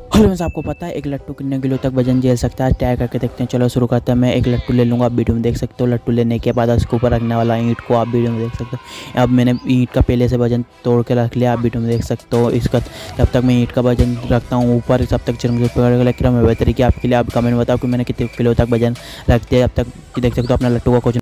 Hello friends, आपको पता है एक लट्टू कितने किलो तक वजन झेल सकता है? ट्राई करके देखते हैं। चलो शुरू करते हैं। मैं एक लट्टू ले लूँगा, आप वीडियो में देख सकते हो। लट्टू लेने के बाद उसके ऊपर रखने वाला ईंट को आप वीडियो में देख सकते हो। अब मैंने ईंट का पहले से वजन तोड़ के रख लिया, आप वीडियो में देख सकते हो। इसका जब तक मैं ईंट का वजन रखता हूँ ऊपर, तब तक क्रम बेहतरी की आपके लिए आप कमेंट बताओ कि मैंने कितने किलो तक वजन रख दिया। जब तक देख सकते हो अपना लट्टू का कुछ